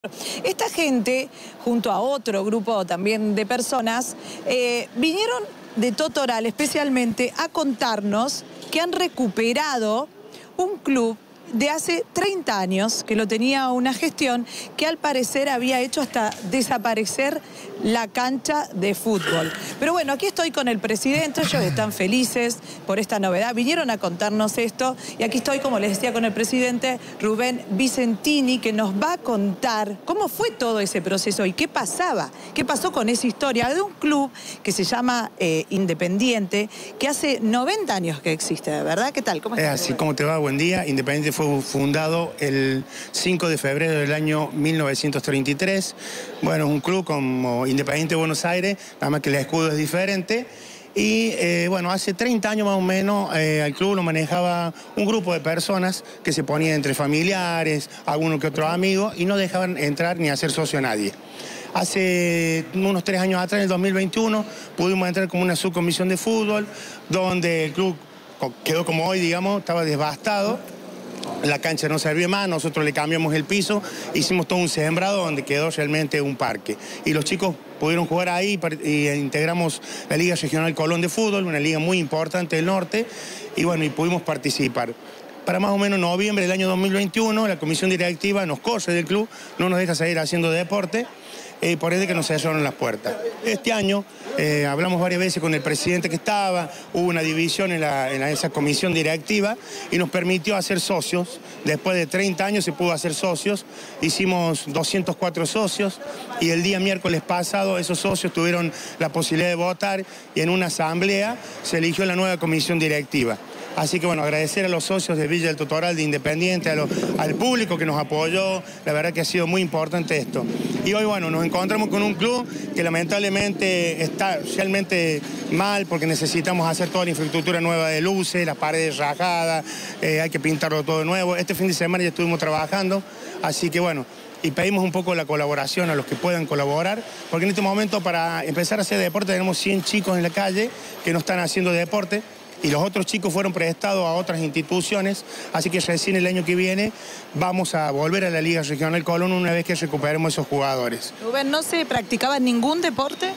Esta gente, junto a otro grupo también de personas, vinieron de Totoral especialmente a contarnos que han recuperado un club de hace 30 años, que lo tenía una gestión que al parecer había hecho hasta desaparecer la cancha de fútbol. Pero bueno, aquí estoy con el presidente, ellos están felices por esta novedad, vinieron a contarnos esto y aquí estoy, como les decía, con el presidente Rubén Vicentini, que nos va a contar cómo fue todo ese proceso y qué pasaba, qué pasó con esa historia de un club que se llama Independiente, que hace 90 años que existe, ¿verdad? ¿Qué tal? ¿Cómo estás? Así como te va, buen día. Independiente fue fundado el 5 de febrero del año 1933. Bueno, un club como Independiente de Buenos Aires, nada más que el escudo es diferente. Y bueno, hace 30 años más o menos al club lo manejaba un grupo de personas que se ponían entre familiares, algunos que otros amigos, y no dejaban entrar ni hacer socio a nadie. Hace unos 3 años atrás, en el 2021, pudimos entrar como una subcomisión de fútbol, donde el club quedó como hoy, digamos, estaba devastado. La cancha no servía más, nosotros le cambiamos el piso, hicimos todo un sembrado donde quedó realmente un parque. Y los chicos pudieron jugar ahí y integramos la Liga Regional Colón de Fútbol, una liga muy importante del norte, y bueno, y pudimos participar. Para más o menos noviembre del año 2021, la comisión directiva nos corre del club, no nos deja seguir haciendo deporte, por ende que nos cerraron las puertas. Este año hablamos varias veces con el presidente que estaba, hubo una división en esa comisión directiva y nos permitió hacer socios. Después de 30 años se pudo hacer socios, hicimos 204 socios y el día miércoles pasado esos socios tuvieron la posibilidad de votar y en una asamblea se eligió la nueva comisión directiva. Así que bueno, agradecer a los socios de Villa del Totoral, de Independiente, al público que nos apoyó, la verdad que ha sido muy importante esto. Y hoy bueno, nos encontramos con un club que lamentablemente está realmente mal porque necesitamos hacer toda la infraestructura nueva de luces, las paredes rajadas, hay que pintarlo todo de nuevo. Este fin de semana ya estuvimos trabajando, así que bueno, y pedimos un poco la colaboración a los que puedan colaborar, porque en este momento para empezar a hacer deporte tenemos 100 chicos en la calle que no están haciendo deporte, y los otros chicos fueron prestados a otras instituciones, así que recién el año que viene vamos a volver a la Liga Regional Colón una vez que recuperemos esos jugadores. Rubén, ¿no se practicaba ningún deporte?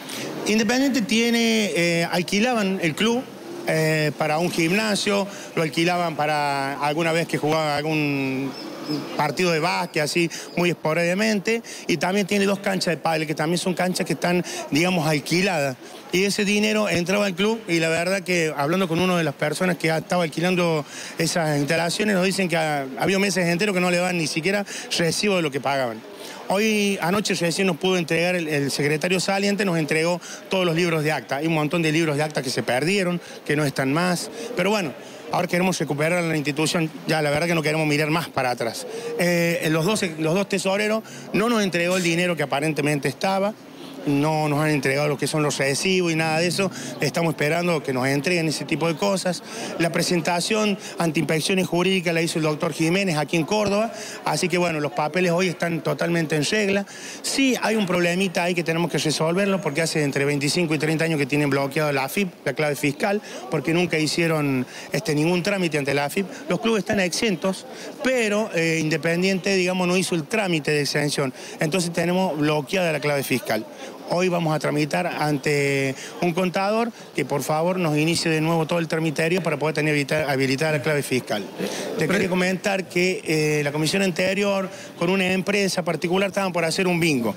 Independiente alquilaban el club para un gimnasio, lo alquilaban para alguna vez que jugaba algún partido de básquet, así muy esporádicamente, y también tiene 2 canchas de pádel, que también son canchas que están, digamos, alquiladas. Y ese dinero entraba al club y la verdad que hablando con una de las personas que estaba alquilando esas instalaciones, nos dicen que había meses enteros que no le daban ni siquiera recibo de lo que pagaban. Hoy, anoche recién nos pudo entregar el secretario saliente, nos entregó todos los libros de acta. Hay un montón de libros de acta que se perdieron, que no están más, pero bueno, ahora queremos recuperar la institución, ya la verdad que no queremos mirar más para atrás. Los dos tesoreros no nos entregó el dinero que aparentemente estaba, no nos han entregado lo que son los recibos y nada de eso. Estamos esperando que nos entreguen ese tipo de cosas. La presentación ante inspecciones jurídicas la hizo el doctor Jiménez aquí en Córdoba, así que bueno, los papeles hoy están totalmente en regla. Sí hay un problemita ahí que tenemos que resolverlo porque hace entre 25 y 30 años que tienen bloqueado la AFIP, la clave fiscal, porque nunca hicieron ningún trámite ante la AFIP. Los clubes están exentos, pero Independiente, digamos, no hizo el trámite de exención. Entonces tenemos bloqueada la clave fiscal. Hoy vamos a tramitar ante un contador que por favor nos inicie de nuevo todo el tramitario para poder tener habilitada la clave fiscal. Te quería comentar que la comisión anterior con una empresa particular estaban por hacer un bingo.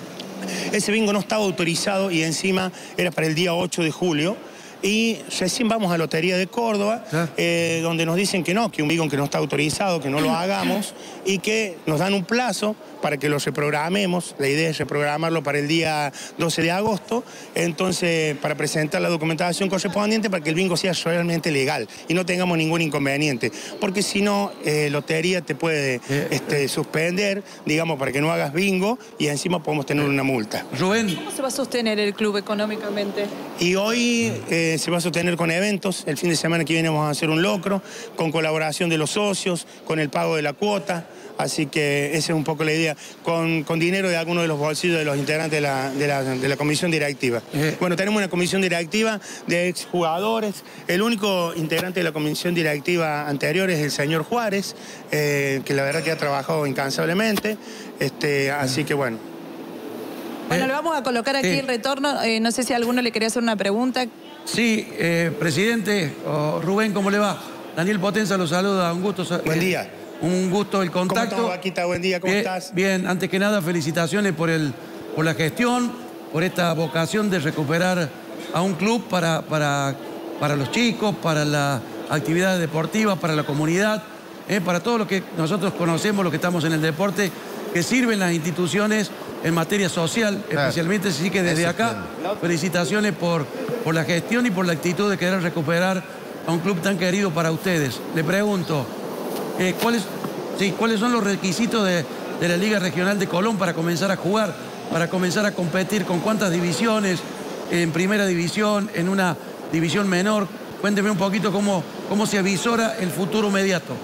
Ese bingo no estaba autorizado y encima era para el día 8 de julio. Y recién vamos a Lotería de Córdoba, donde nos dicen que un bingo que no está autorizado, que no lo hagamos y que nos dan un plazo para que lo reprogramemos. La idea es reprogramarlo para el día 12 de agosto, entonces para presentar la documentación correspondiente para que el bingo sea realmente legal y no tengamos ningún inconveniente. Porque si no, Lotería te puede suspender, digamos, para que no hagas bingo y encima podemos tener una multa. Rubén, ¿cómo se va a sostener el club económicamente? Y hoy se va a sostener con eventos. El fin de semana que viene vamos a hacer un locro, con colaboración de los socios, con el pago de la cuota. Así que esa es un poco la idea, con dinero de algunos de los bolsillos de los integrantes de la comisión directiva. Bueno, tenemos una comisión directiva de exjugadores. El único integrante de la comisión directiva anterior es el señor Juárez, que la verdad que ha trabajado incansablemente. Así que bueno. Bueno, le vamos a colocar aquí el retorno. No sé si alguno le quería hacer una pregunta. Sí, presidente, Rubén, ¿cómo le va? Daniel Potenza lo saluda, un gusto. Buen día. Un gusto el contacto. ¿Cómo estás, Vaquita? Buen día, ¿cómo estás? Bien, antes que nada, felicitaciones por la gestión, por esta vocación de recuperar a un club para los chicos, para la actividad deportiva, para la comunidad, para todo lo que nosotros conocemos, lo que estamos en el deporte, que sirven las instituciones en materia social, especialmente. Así que desde acá, felicitaciones por la gestión y por la actitud de querer recuperar a un club tan querido para ustedes. Le pregunto, ¿cuáles son los requisitos de la Liga Regional de Colón para comenzar a jugar, para comenzar a competir? ¿Con cuántas divisiones? ¿En primera división? ¿En una división menor? Cuénteme un poquito cómo se avisora el futuro inmediato.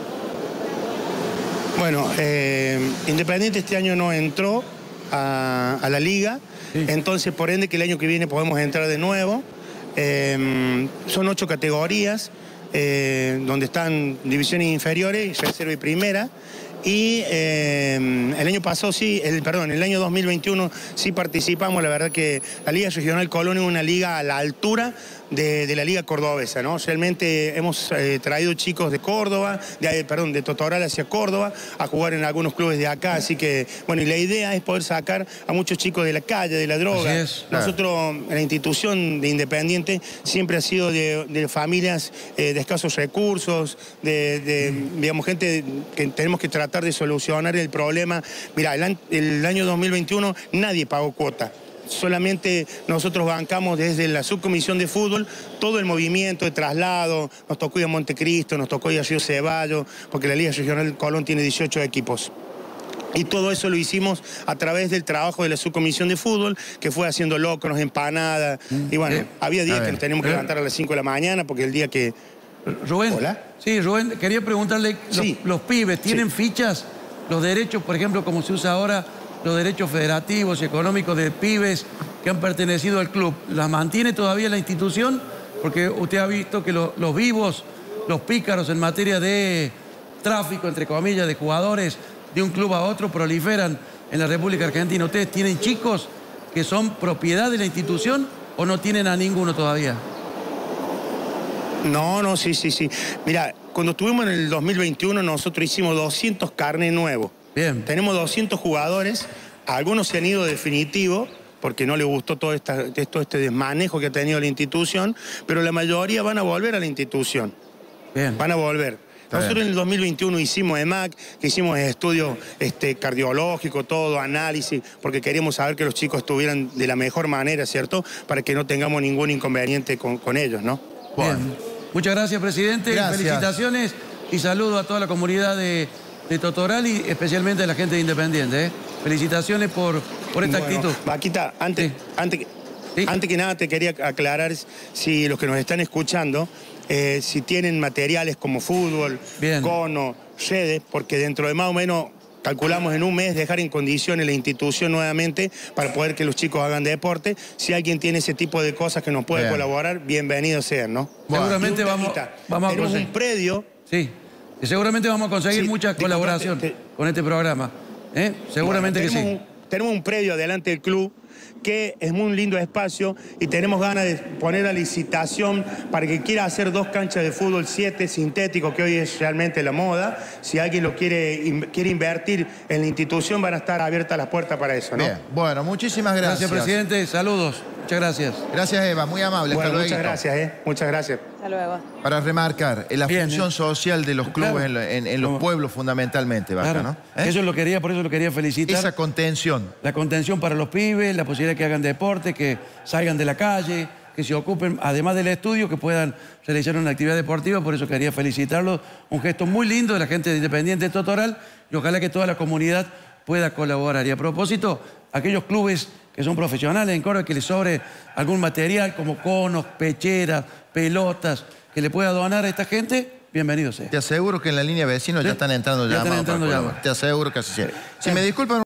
Bueno, Independiente este año no entró a la Liga, entonces por ende que el año que viene podemos entrar de nuevo. Son 8 categorías. Donde están divisiones inferiores, reserva y primera. Y el año pasado el año 2021 sí participamos. La verdad que la Liga Regional Colón es una liga a la altura de la Liga Cordobesa, ¿no? Realmente hemos traído chicos de Córdoba, de Totoral hacia Córdoba, a jugar en algunos clubes de acá. Así que, bueno, y la idea es poder sacar a muchos chicos de la calle, de la droga. Nosotros, la institución de Independiente siempre ha sido de familias de escasos recursos, digamos, gente que tenemos que tratar de solucionar el problema. Mirá, el año 2021 nadie pagó cuota. Solamente nosotros bancamos desde la subcomisión de fútbol todo el movimiento de traslado. Nos tocó ir a Montecristo, nos tocó ir a Río Ceballos, porque la Liga Regional Colón tiene 18 equipos. Y todo eso lo hicimos a través del trabajo de la subcomisión de fútbol, que fue haciendo locros, empanadas. Y bueno, había días que nos teníamos que levantar a las 5 de la mañana, porque el día que... Rubén, ¿Hola? Sí, Rubén, quería preguntarle, los pibes, ¿tienen fichas? Los derechos, por ejemplo, como se usa ahora, los derechos federativos y económicos de pibes que han pertenecido al club, ¿las mantiene todavía la institución? Porque usted ha visto que los vivos, los pícaros en materia de tráfico, entre comillas, de jugadores de un club a otro proliferan en la República Argentina. ¿Ustedes tienen chicos que son propiedad de la institución o no tienen a ninguno todavía? No, sí. Mira, cuando estuvimos en el 2021 nosotros hicimos 200 carnes nuevos. Bien. Tenemos 200 jugadores, algunos se han ido definitivo, porque no les gustó todo este desmanejo que ha tenido la institución, pero la mayoría van a volver a la institución. Bien. Van a volver. Nosotros en el 2021 hicimos EMAC, que hicimos estudio cardiológico, todo, análisis, porque queríamos saber que los chicos estuvieran de la mejor manera, ¿cierto? Para que no tengamos ningún inconveniente con ellos, ¿no? Bien. Muchas gracias, presidente. Gracias. Felicitaciones y saludo a toda la comunidad de Totoral y especialmente a la gente de Independiente. Felicitaciones por esta actitud. Vaquita, antes que nada te quería aclarar si los que nos están escuchando, si tienen materiales como fútbol, cono, redes, porque dentro de más o menos calculamos en un mes dejar en condiciones la institución nuevamente para poder que los chicos hagan deporte. Si alguien tiene ese tipo de cosas que nos puede colaborar, bienvenidos sean, ¿no? Bueno, seguramente vamos a tenemos un predio. Sí. Y seguramente vamos a conseguir mucha colaboración con este programa. Seguramente que sí. Tenemos un predio adelante del club que es un lindo espacio y tenemos ganas de poner a licitación para que quiera hacer 2 canchas de fútbol 7 sintéticos, que hoy es realmente la moda. Si alguien lo quiere invertir en la institución, van a estar abiertas las puertas para eso, ¿no? Bien. Bueno, muchísimas gracias. Gracias, presidente. Saludos. Muchas gracias. Gracias, Eva. Muy amable. Bueno, muchas gracias, Muchas gracias. Hasta luego. Para remarcar, la función social de los clubes en los pueblos fundamentalmente, Vaca, ¿no? Eso lo quería, por eso lo quería felicitar. Esa contención. La contención para los pibes, la posibilidad de que hagan deporte, que salgan de la calle, que se ocupen, además del estudio, que puedan realizar una actividad deportiva. Por eso quería felicitarlos. Un gesto muy lindo de la gente de Independiente de Totoral y ojalá que toda la comunidad pueda colaborar. Y a propósito, aquellos clubes que son profesionales en Córdoba, que les sobre algún material como conos, pecheras, pelotas, que le pueda donar a esta gente, bienvenido sea. Te aseguro que en la línea vecinos ya están entrando llamados. Te aseguro que así sea. Si me disculpan